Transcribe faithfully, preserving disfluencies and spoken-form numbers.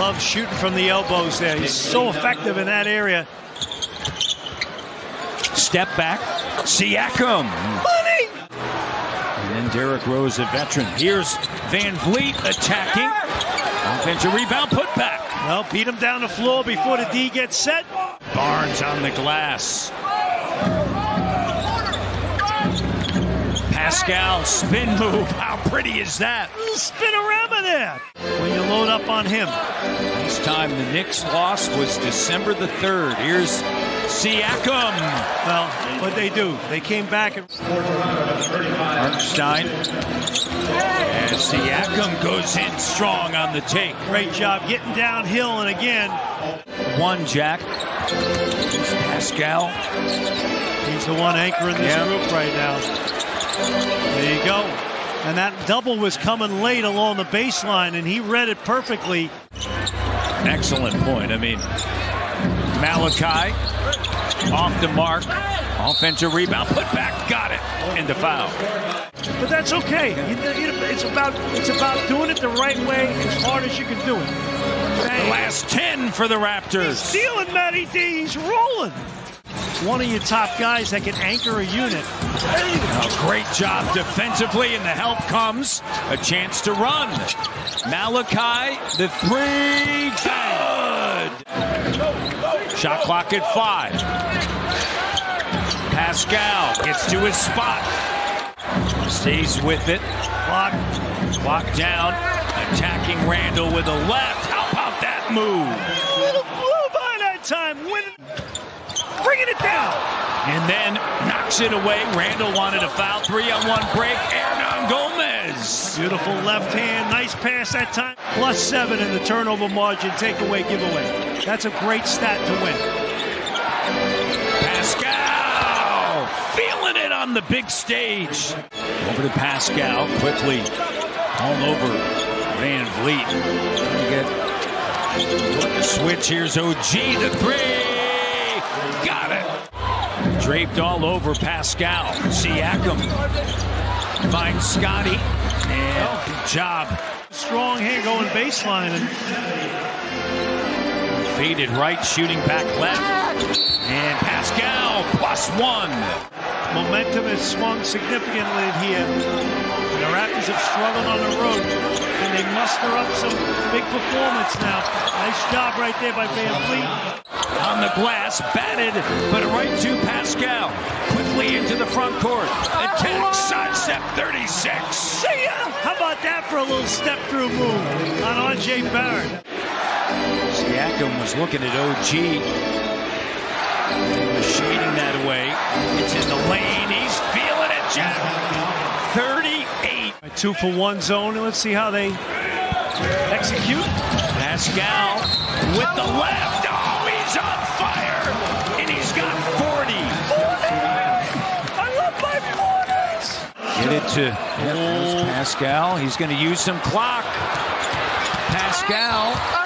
Love shooting from the elbows there. He's so effective in that area. Step back. Siakam. Money! And then Derrick Rose, a veteran. Here's Van Vliet attacking. Offensive rebound, put back. Well, beat him down the floor before the D gets set. Barnes on the glass. Pascal, spin move. How pretty is that? Spin around there when you load up on him. This time the Knicks loss was December the third. Here's Siakam. Well, what they do, they came back and Hartenstein. And Siakam goes in strong on the take. Great job getting downhill, and again. One, Jack. Here's Pascal. He's the one anchoring this yeah. group right now. There you go. And that double was coming late along the baseline, and he read it perfectly. Excellent point. I mean, Malachi off the mark. Offensive rebound, put back, got it, and the foul. But that's okay. It's about it's about doing it the right way as hard as you can do it. The last ten for the Raptors. He's stealing, Matty D. He's rolling. One of your top guys that can anchor a unit. A great job defensively, and the help comes. A chance to run. Malachi, the three, good. Shot clock at five. Pascal gets to his spot. Stays with it. Block. Block down. Attacking Randall with a left. How about that move? Little blue by that time. Winning. Bringing it down. And then knocks it away. Randall wanted a foul. Three on one break. Hernan Gomez. Beautiful left hand. Nice pass that time. Plus seven in the turnover margin. Take away, give away. That's a great stat to win. Pascal feeling it on the big stage. Over to Pascal. Quickly. All over Van Vliet. Trying to get the switch. Here's O G. The three. Got it. Draped all over Pascal. Siakam finds Scotty. And good job. Strong hand going baseline. And faded right, shooting back left. And Pascal plus one. Momentum has swung significantly here. The Raptors have struggled on the road. And they muster up some big performance now. Nice job right there by Van Vliet. On the glass, batted, but right to Pascal. Quickly into the front court. Attack, sidestep, thirty-six. See ya! How about that for a little step-through move on R J Barrett? Siakam was looking at O G. He was shading that away. It's in the lane. He's feeling it, Jack. thirty-eight. A two for one zone. Let's see how they execute. Pascal with the left. Oh, he's on fire. And he's got forty. forty! I love my forties! Get it to Pascal. He's going to use some clock. Pascal.